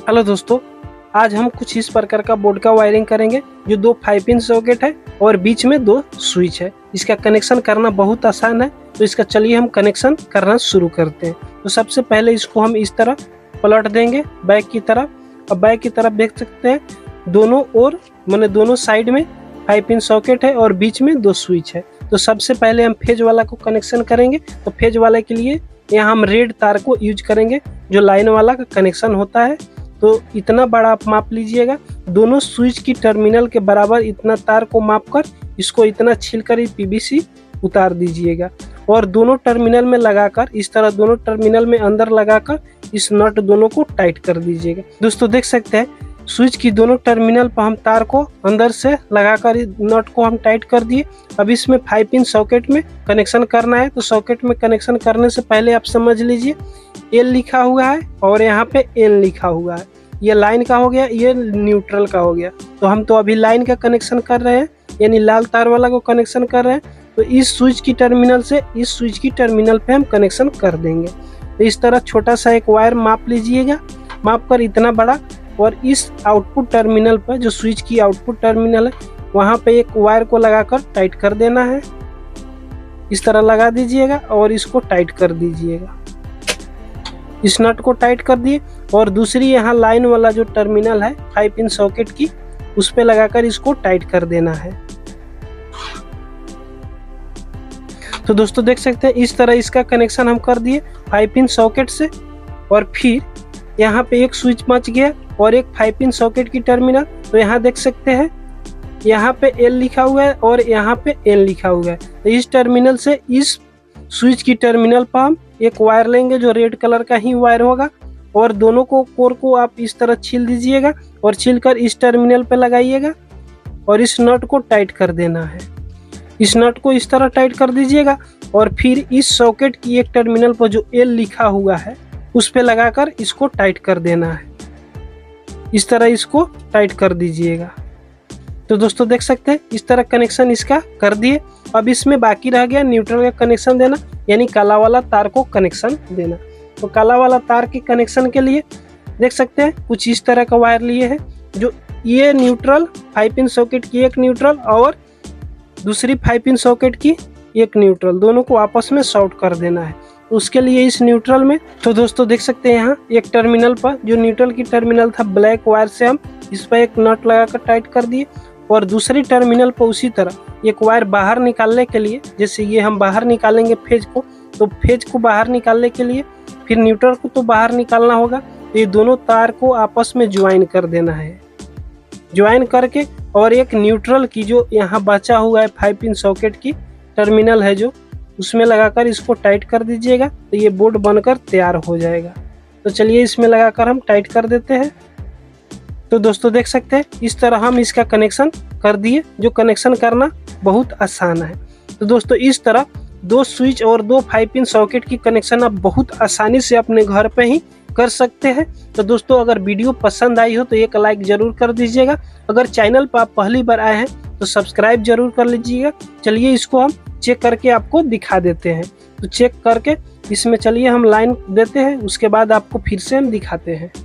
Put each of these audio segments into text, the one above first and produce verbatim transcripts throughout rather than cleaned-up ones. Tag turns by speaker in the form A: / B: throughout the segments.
A: Hello दोस्तों, आज हम कुछ इस प्रकार का बोर्ड का वायरिंग करेंगे जो दो फाइव पिन सॉकेट है और बीच में दो स्विच है। इसका कनेक्शन करना बहुत आसान है, तो इसका चलिए हम कनेक्शन करना शुरू करते हैं। तो सबसे पहले इसको हम इस तरह पलट देंगे बैक की तरफ। अब बैक की तरफ देख सकते हैं दोनों ओर माने दोनों साइड में फाइव पिन सॉकेट है और बीच में दो स्विच है। तो सबसे पहले हम फेज वाला को कनेक्शन करेंगे। तो फेज वाले के लिए यहाँ हम रेड तार को यूज करेंगे जो लाइन वाला का कनेक्शन होता है। तो इतना बड़ा आप माप लीजिएगा, दोनों स्विच की टर्मिनल के बराबर इतना तार को माप कर इसको इतना छीलकर पीवीसी उतार दीजिएगा और दोनों टर्मिनल में लगाकर इस तरह दोनों टर्मिनल में अंदर लगाकर इस नट दोनों को टाइट कर दीजिएगा। दोस्तों देख सकते हैं स्विच की दोनों टर्मिनल पर हम तार को अंदर से लगाकर नट को हम टाइट कर दिए। अब इसमें फाइव पिन सॉकेट में कनेक्शन करना है। तो सॉकेट में कनेक्शन करने से पहले आप समझ लीजिए एल लिखा हुआ है और यहाँ पे एन लिखा हुआ है। ये लाइन का हो गया, ये न्यूट्रल का हो गया। तो हम तो अभी लाइन का कनेक्शन कर रहे हैं, यानी लाल तार वाला को कनेक्शन कर रहे हैं। तो इस स्विच की टर्मिनल से इस स्विच की टर्मिनल पे हम कनेक्शन कर देंगे। तो इस तरह छोटा सा एक वायर माप लीजिएगा, माप कर इतना बड़ा, और इस आउटपुट टर्मिनल पर जो स्विच की आउटपुट टर्मिनल है वहाँ पे एक वायर को लगाकर टाइट कर देना है। इस तरह लगा दीजिएगा और इसको टाइट कर दीजिएगा। इस नट को टाइट कर दिए और दूसरी यहाँ लाइन वाला जो टर्मिनल है फाइव पिन सॉकेट की उस पे लगाकर इसको टाइट कर देना है। तो दोस्तों देख सकते हैं इस तरह इसका कनेक्शन हम कर दिए फाइव पिन सॉकेट से। और फिर यहाँ पे एक स्विच बच गया और एक फाइव पिन सॉकेट की टर्मिनल। तो यहाँ देख सकते हैं यहाँ पे एल लिखा हुआ है और यहाँ पे एन लिखा हुआ है। तो इस टर्मिनल से इस स्विच की टर्मिनल पर हम एक वायर लेंगे जो रेड कलर का ही वायर होगा और दोनों को कोर को आप इस तरह छील दीजिएगा और छील कर इस टर्मिनल पे लगाइएगा और इस नट को टाइट कर देना है। इस नट को इस तरह टाइट कर दीजिएगा और फिर इस सॉकेट की एक टर्मिनल पर जो एल लिखा हुआ है उस पे लगाकर इसको टाइट कर देना है। इस तरह इसको टाइट कर दीजिएगा। तो दोस्तों देख सकते हैं इस तरह कनेक्शन इसका कर दिए। अब इसमें बाकी रह गया न्यूट्रल का कनेक्शन देना, यानी काला वाला तार को कनेक्शन देना। तो काला वाला तार के कनेक्शन के लिए देख सकते हैं कुछ इस तरह का वायर लिए हैं, जो ये न्यूट्रल फाइव पिन सॉकेट की एक न्यूट्रल और दूसरी फाइव पिन सॉकेट की एक न्यूट्रल, दोनों को आपस में शॉर्ट कर देना है। उसके लिए इस न्यूट्रल में तो दोस्तों देख सकते हैं यहाँ एक टर्मिनल पर जो न्यूट्रल की टर्मिनल था ब्लैक वायर से हम इस पर एक नट लगाकर टाइट कर दिए और दूसरी टर्मिनल पर उसी तरह एक वायर बाहर निकालने के लिए, जैसे ये हम बाहर निकालेंगे फेज को, तो फेज को बाहर निकालने के लिए फिर न्यूट्रल को तो बाहर निकालना होगा। तो ये दोनों तार को आपस में ज्वाइन कर देना है। ज्वाइन करके और एक न्यूट्रल की जो यहाँ बचा हुआ है फाइव पिन सॉकेट की टर्मिनल है जो उसमें लगाकर इसको टाइट कर दीजिएगा। तो ये बोर्ड बनकर तैयार हो जाएगा। तो चलिए इसमें लगाकर हम टाइट कर देते हैं। तो दोस्तों देख सकते हैं इस तरह हम इसका कनेक्शन कर दिए, जो कनेक्शन करना बहुत आसान है। तो दोस्तों इस तरह दो स्विच और दो फाइव पिन सॉकेट की कनेक्शन आप बहुत आसानी से अपने घर पे ही कर सकते हैं। तो दोस्तों अगर वीडियो पसंद आई हो तो एक लाइक जरूर कर दीजिएगा। अगर चैनल पर आप पहली बार आए हैं तो सब्सक्राइब जरूर कर लीजिएगा। चलिए इसको हम चेक करके आपको दिखा देते हैं। तो चेक करके इसमें चलिए हम लाइन देते हैं, उसके बाद आपको फिर से हम दिखाते हैं।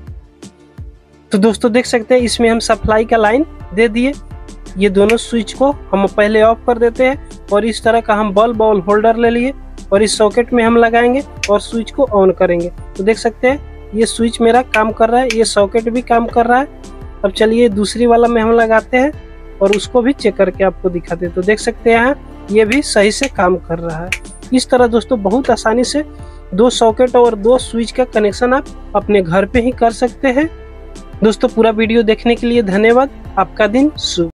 A: तो दोस्तों देख सकते हैं इसमें हम सप्लाई का लाइन दे दिए। ये दोनों स्विच को हम पहले ऑफ कर देते हैं और इस तरह का हम बल्ब और होल्डर ले लिए और इस सॉकेट में हम लगाएंगे और स्विच को ऑन करेंगे। तो देख सकते हैं ये स्विच मेरा काम कर रहा है, ये सॉकेट भी काम कर रहा है। अब चलिए दूसरी वाला में हम लगाते हैं और उसको भी चेक करके आपको दिखाते हैं। तो देख सकते हैं यहाँ ये भी सही से काम कर रहा है। इस तरह दोस्तों बहुत आसानी से दो सॉकेट और दो स्विच का कनेक्शन आप अपने घर पे ही कर सकते हैं। दोस्तों पूरा वीडियो देखने के लिए धन्यवाद। आपका दिन शुभ।